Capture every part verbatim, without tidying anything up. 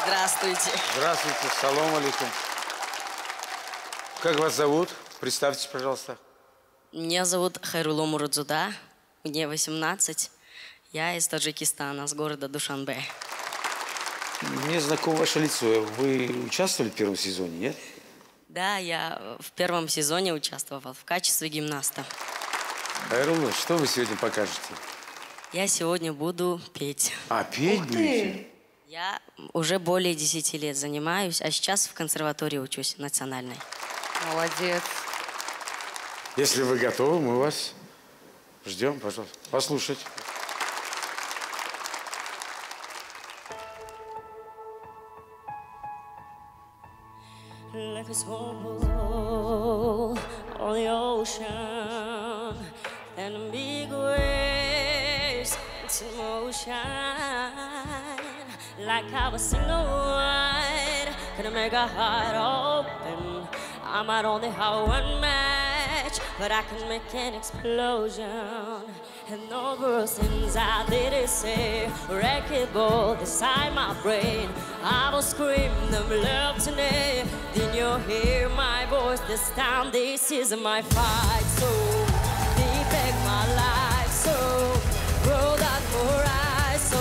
Здравствуйте. Здравствуйте, салам алейкум. Как вас зовут? Представьтесь, пожалуйста. Меня зовут Хайрулло Муродзуда, мне восемнадцать. Я из Таджикистана, с города Душанбе. Мне знакомо ваше лицо. Вы участвовали в первом сезоне, нет? Да, я в первом сезоне участвовал в качестве гимнаста. Хайрулло, что вы сегодня покажете? Я сегодня буду петь. А, петь будете? Я уже более десяти лет занимаюсь, а сейчас в консерватории учусь, национальной. Молодец. Если вы готовы, мы вас ждем, пожалуйста, послушать. Like a small boat on the ocean, and the big waves into motion. Like I was single wide, gonna make a heart open. I'm out on the how one match, but I can make an explosion. And over since I did it say, wrecking ball inside my brain. I will scream them love tonight. Then you'll hear my voice this time. This is my fight, so defend my life, so roll that horizon.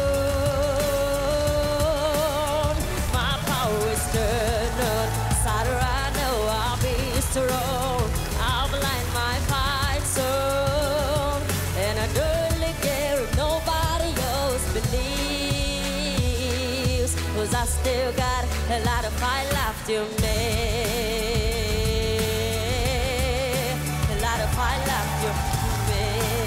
My power is turned on, side I know I'll be strong. I'll blind my fight soul, and I don't care if nobody else believes, 'cause I still got a lot of fight left in me. A lot of fight left in me.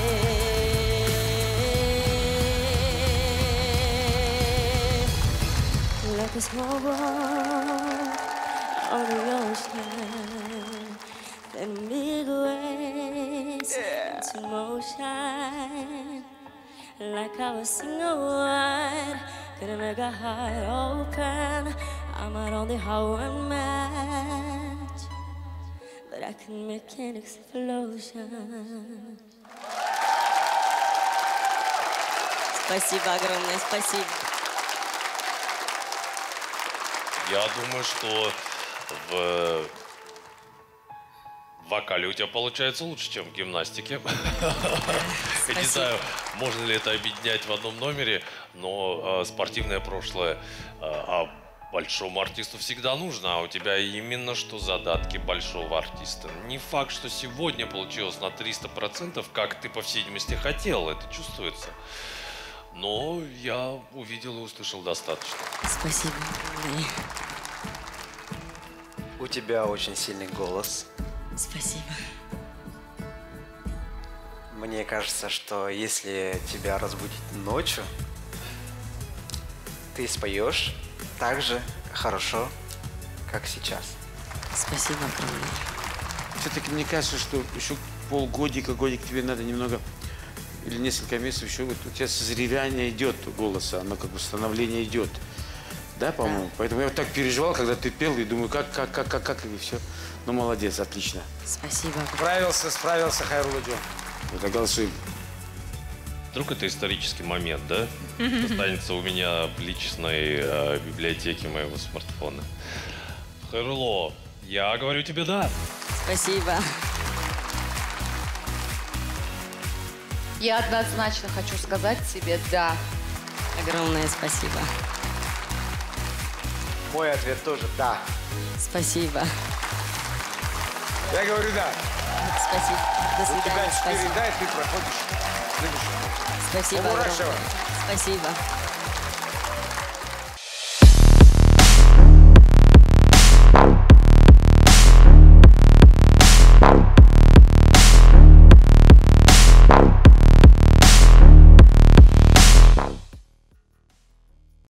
Like a small boat on the ocean, then big waves into motion. Like I was single wide, gonna make a heart open. I'm out on the Howard match, but I can make an explosion. Спасибо огромное, спасибо. Я думаю, что в вокале у тебя получается лучше, чем в гимнастике. Я не знаю, можно ли это объединять в одном номере, но э, спортивное прошлое, э, а большому артисту всегда нужно, а у тебя именно что задатки большого артиста. Не факт, что сегодня получилось на триста процентов, как ты, по всей видимости, хотел, это чувствуется. Но я увидел и услышал достаточно. Спасибо. У тебя очень сильный голос. Спасибо. Мне кажется, что если тебя разбудить ночью, ты споешь так же хорошо, как сейчас. Спасибо огромное. Все-таки мне кажется, что еще полгодика, годик тебе надо немного, или несколько месяцев еще, вот у тебя созревание идет голоса, оно как бы становление идет. Да, по-моему? Да. Поэтому я вот так переживал, когда ты пел, и думаю, как, как, как, как, как, и все. Ну, молодец, отлично. Спасибо. Справился, справился, Хайрулло Джон. Вот, голосуем. Вдруг это исторический момент, да? Останется у меня в личной э, библиотеке моего смартфона. Хайрулло, я говорю тебе да. Спасибо. Я однозначно хочу сказать тебе да. Огромное спасибо. Мой ответ тоже да. Спасибо. Я говорю да. Спасибо. До У тебя свидания. четыре Спасибо. да, и ты проходишь следующий. Спасибо. Умурашева. Спасибо.